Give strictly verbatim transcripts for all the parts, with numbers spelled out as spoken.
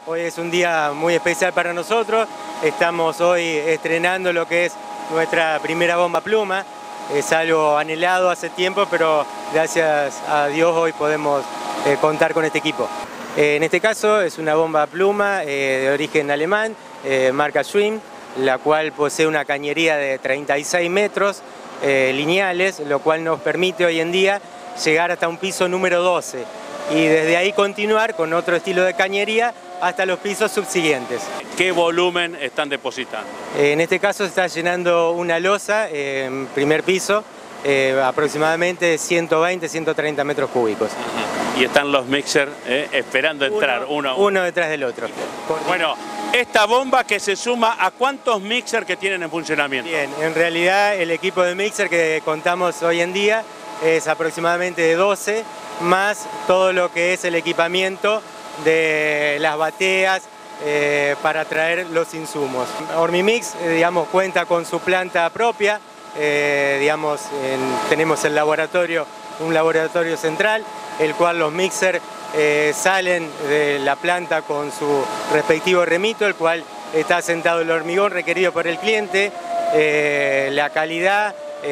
Hoy es un día muy especial para nosotros. Estamos hoy estrenando lo que es nuestra primera bomba pluma. Es algo anhelado hace tiempo, pero gracias a Dios hoy podemos eh, contar con este equipo. Eh, en este caso es una bomba pluma eh, de origen alemán, eh, marca Schwinn, la cual posee una cañería de treinta y seis metros eh, lineales, lo cual nos permite hoy en día llegar hasta un piso número doce y desde ahí continuar con otro estilo de cañería hasta los pisos subsiguientes. ¿Qué volumen están depositando? Eh, en este caso se está llenando una losa eh, en primer piso, eh, aproximadamente ciento veinte a ciento treinta metros cúbicos. Ajá. Y están los mixers eh, esperando entrar uno, uno a uno. Uno detrás del otro. Bueno, esta bomba que se suma a ¿cuántos mixers que tienen en funcionamiento? Bien, en realidad el equipo de mixer que contamos hoy en día es aproximadamente de doce, más todo lo que es el equipamiento de las bateas eh, para traer los insumos. Ormimix, eh, digamos, cuenta con su planta propia, eh, digamos, en, tenemos el laboratorio, un laboratorio central, el cual los mixers eh, salen de la planta con su respectivo remito, el cual está sentado el hormigón requerido por el cliente, eh, la calidad,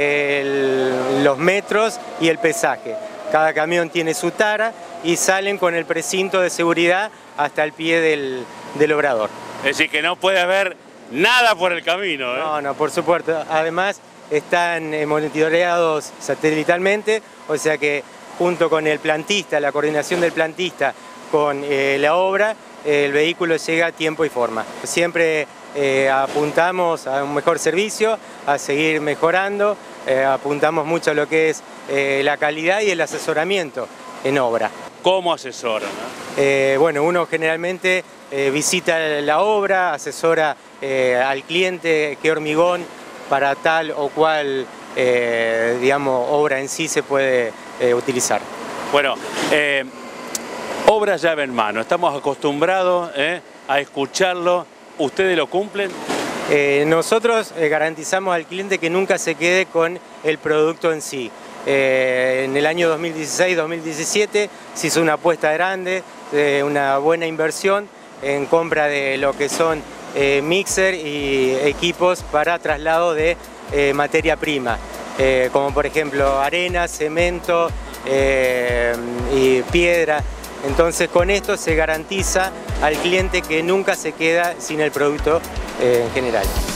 el, los metros y el pesaje. Cada camión tiene su tara y salen con el precinto de seguridad hasta el pie del, del obrador. Es decir, que no puede haber nada por el camino, ¿eh? No, no, por supuesto. Además están monitoreados satelitalmente, o sea que junto con el plantista, la coordinación del plantista con eh, la obra, eh, el vehículo llega a tiempo y forma. Siempre eh, apuntamos a un mejor servicio, a seguir mejorando, eh, apuntamos mucho a lo que es eh, la calidad y el asesoramiento en obra. ¿Cómo asesoran? ¿no? Eh, bueno, uno generalmente eh, visita la obra, asesora eh, al cliente qué hormigón para tal o cual eh, digamos, obra en sí se puede eh, utilizar. Bueno, eh, obra llave en mano, estamos acostumbrados eh, a escucharlo, ¿ustedes lo cumplen? Eh, nosotros eh, garantizamos al cliente que nunca se quede con el producto en sí. Eh, en el año dos mil dieciséis dos mil diecisiete se hizo una apuesta grande, eh, una buena inversión en compra de lo que son eh, mixer y equipos para traslado de eh, materia prima, eh, como por ejemplo arena, cemento eh, y piedra. Entonces con esto se garantiza al cliente que nunca se queda sin el producto eh, en general.